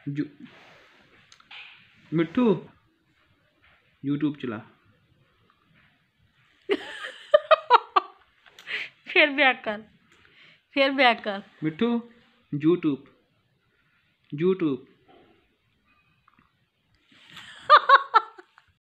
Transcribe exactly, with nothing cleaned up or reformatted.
जू मिट्ठू यूट्यूब चला। फिर बैक कर, फिर बैक कर। मिट्ठू यूट्यूब यूट्यूब